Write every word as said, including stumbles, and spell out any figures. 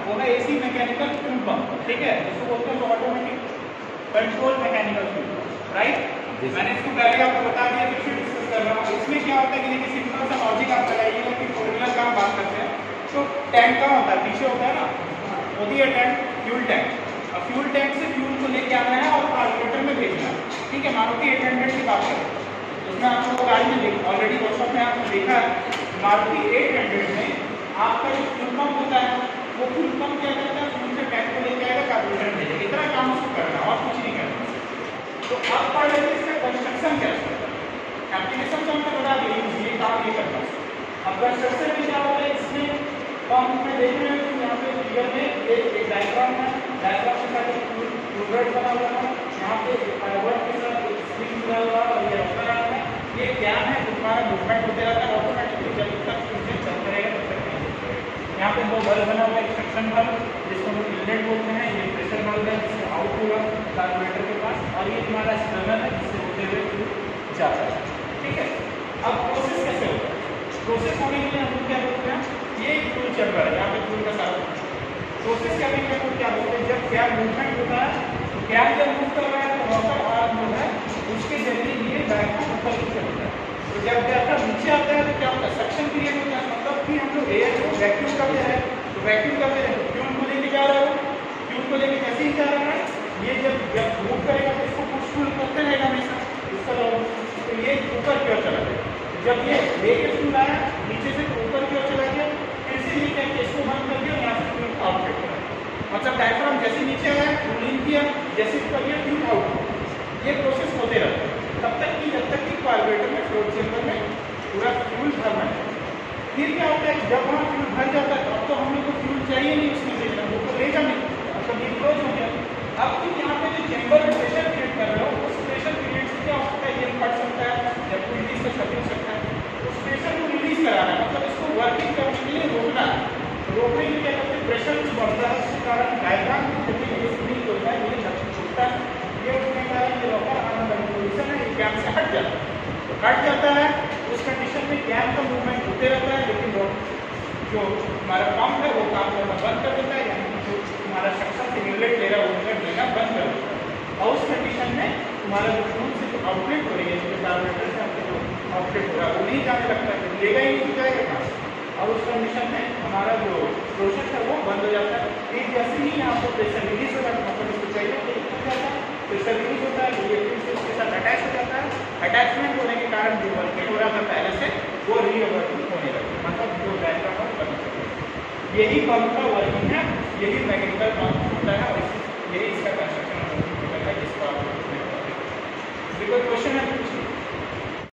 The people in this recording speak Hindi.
वो है एसी मैकेनिकल फ्यूल पंप, ठीक है, इसको बोलते हैं automatic control mechanical fuel pump, right. मैंने इसको पहले आपको बता दिया, फिर से डिस्कस कर रहा हूँ। इसमें क्या होता है कि देखिए सिंपल सा लॉजिक आप लगाइएगा कि फोर्मुलर का हम बात करते हैं तो टैंक का होता है, पीछे होता है ना, होती है टैंक, फ्यूल टैंक। अब फ्यूल टैंक से फ्यूल को लेके आना है और कार्बोरेटर में भेजना है, ठीक है। मारुति एट हंड्रेड की बात करें, उसमें आप लोग गाड़ी में देख ऑलरेडी वर्कशॉप में आपने देखा है, मारुति एट हंड्रेड में आपका जो फ्यूल पंप होता है वो फ्यूल पंप क्या करता है, फ्यूल से टैंक को लेके आएगा, कार्बोरेटर में भेजेगा, इतना काम उसको करना है और कुछ नहीं करना। तो अब पढ़ लेते हैं इसका कंस्ट्रक्शन कैसे होता है। एप्लीकेशन तो हमने बता दिया, ये काम ये करता है। अब कंस्ट्रक्शन में क्या होता है, इसमें पंप में देख रहे हैं यहाँ पे फिगर में ये एक डायग्राम है, डायग्राम के साथ एक ट्यूबलाइट बना हुआ है, यहाँ पे फाइबर के साथ एक स्प्रिंग जुड़ा हुआ है और ये रखा रहा है, ये क्या है, तुम्हारा मूवमेंट होते रहता है ऑटोमेटिकली, जब तक इंजन चलते रहेगा तब तक नहीं चलेगा। यहाँ पे दो बल्ब बना हुआ है, एक सक्शन बल्ब जिसको हम इनलेट बोलते हैं, ये प्रेशर बल्ब है जिससे आउट होगा कार्बोरेटर के पास, और ये तुम्हारा स्ट्रनर है जिससे होते हुए फ्यूल जाता है, ठीक है। अब प्रोसेस कैसे होता है, प्रोसेस होने के लिए हम लोग क्या करते हैं, ये फ्यूल चल रहा है, यहाँ पे फ्यूल का सारा प्रोसेस करने के लिए क्या बोलते हैं, जब क्या मूवमेंट होता है तो क्या जब मूव कर रहा है तो वाटर आर्म जो है उसके जरिए ये डायफ्राम ऊपर नीचे होता है। तो जब डायफ्राम नीचे आता है तो क्या होता है, सक्शन क्रिएट होता है, मतलब कि हम लोग एयर को वैक्यूम करते हैं, तो वैक्यूम करते हैं तो फ्यूल को लेके जा रहा है, फ्यूल को लेके कैसे ही जा रहा है, ये जब जब मूव करेगा तो इसको पुश पुल करते रहेगा हमेशा, इसका तो ये ऊपर की ओर चला गया, जब ये लेके फ्यूल आया नीचे से तो ऊपर की ओर चला गया, फिर से ये क्या किया, इसको बंद कर दिया, यहाँ से फ्यूल आउटलेट करा, मतलब डायफ्राम जैसे नीचे आया फ्यूल इन किया, जैसे ऊपर गया फ्यूल आउट। ये प्रोसेस होते रहता है तब तक कि जब तक कि कार्बोरेटर में फ्लोट चेंबर में पूरा फ्यूल भरना है। फिर क्या होता है, जब वहाँ फ्यूल भर जाता है तो अब तो हम लोग को फ्यूल चाहिए नहीं उसमें देना, वो तो लेगा नहीं, मतलब ये क्लोज हो गया। अब फिर यहाँ पे जो चेंबर में प्रेशर क्रिएट कर रहे हो उस प्रेशर क्रिएट से क्या हो सकता है, ये फट सकता है, जब कोई रिलीज से छटिक सकता है, उस प्रेशर को रिलीज कराना है, मतलब इसको वर्किंग करने के लिए रोकना है। रोकने के लिए क्या करते हैं, प्रेशर जो बढ़ता है उसके कारण डायफ्राम ये स्प्रिंग होता है, ये छूटता है, ये उठने के कारण ये रॉकर आना वाली पोजिशन है, ये कैम से हट जाता है, तो हट जाता है उस कंडीशन में कैम का मूवमेंट होते रहता है, लेकिन वो जो हमारा पंप है वो काम करना बंद कर देता है, यानी जो हमारा सक्शन से इनलेट ले रहा है वो इनलेट लेना बंद कर देता है, और उस कंडीशन में तुम्हारा जो फ्यूल से जो आउटलेट हो रही है, जो कार्बोरेटर से आपके जो आउटलेट हो रहा है वो नहीं जाने लगता है, लेगा ही नहीं जाएगा कहाँ से, और उस कंडीशन में हमारा जो प्रोसेस है वो बंद हो जाता है। एक जैसे ही यहाँ पर प्रेशर रिलीज हो जाता है, मतलब इसको चाहिए तो हो जाता है, प्रेशर रिलीज होता है, ये फिर से उसके साथ अटैच हो जाता है, अटैचमेंट होने के कारण जो वर्किंग हो रहा था पहले से वो रीवर्किंग होने लगता है, मतलब जो डायफ्राम पंप बन सकता है। यही पंप का वर्किंग है, यही मैकेनिकल पंप होता है, और यही इसका कंस्ट्रक्शन है जिसको आप कोई क्वेश्चन है